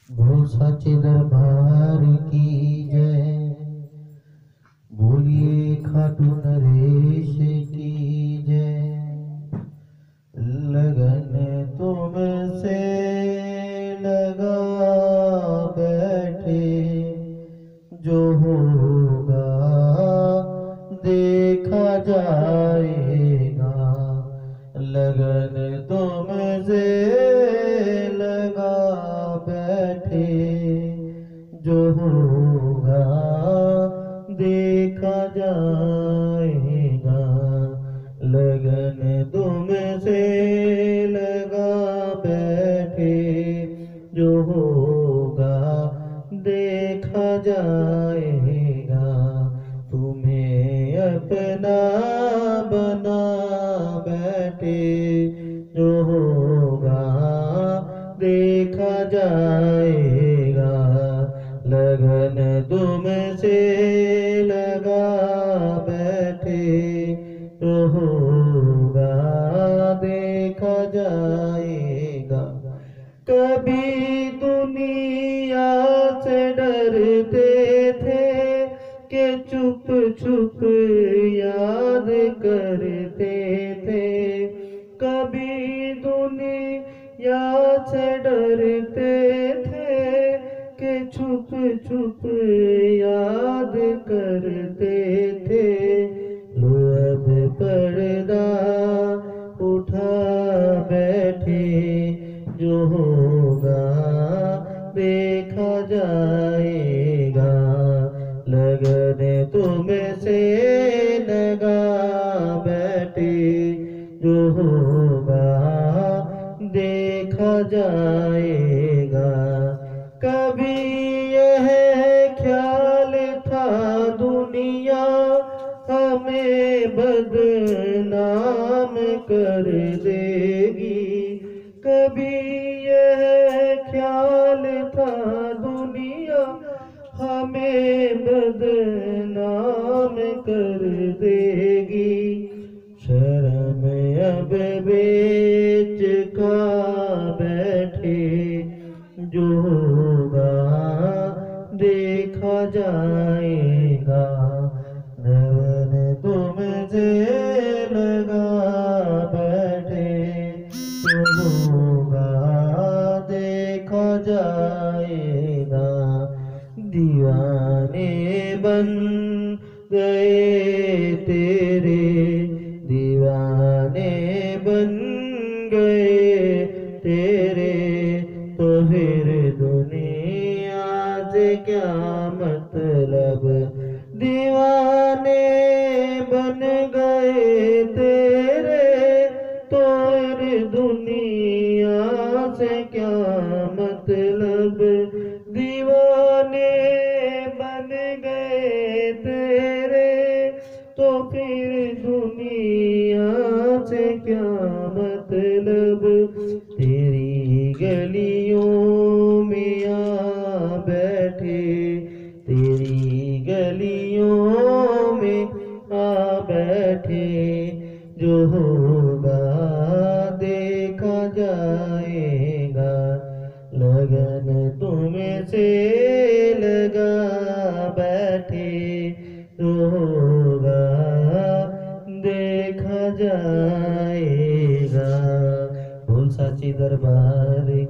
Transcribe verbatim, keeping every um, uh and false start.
बोल साचे दरबार की जय। बोलिए खाटू नरेश की जय। लगन तुमसे लगा बैठे, जो होगा देखा जाएगा। लगन तुमसे लगा बैठे, जो होगा देखा जाएगा। लगन तुमसे लगा बैठे, जो होगा देखा जाएगा। तुम्हें अपना बना बैठे, जो होगा देखा जाएगा। लगन तुमसे लगा बैठे, जो होगा देखा जाएगा। कभी दुनिया से डरते थे कि चुप चुप याद करते थे। कभी दुनिया से डरते थे कि छुप छुप याद करते थे। लो अब पर्दा उठा बैठे, जो होगा देखा जाएगा। लगन तुमसे लगा बैठे, जो होगा देखा जाएगा। कभी यह ख्याल था दुनिया हमें बदनाम कर देगी। कभी यह ख्याल था दुनिया हमें बदनाम कर देगी। शर्म अब बेच खा बैठे, जो होगा देखा जाएगा। लगन तुमसे लगा बैठे, जो होगा देखा जाएगा। दीवाने बन गए तेरे, दीवाने बन गए तेरे, तो फिर दुनिया से क्या मतलब। दीवाने बन गए तेरे, तो फिर दुनिया से क्या मतलब। दीवाने बन गए तेरे, तो फिर दुनिया से क्या मतलब। तेरी गलियों में आ बैठे, तेरी गलियों में आ बैठे, जो होगा देखा जाएगा। लगन तुमसे लगा बैठे, जो होगा देखा जाएगा। बोल साची दरबार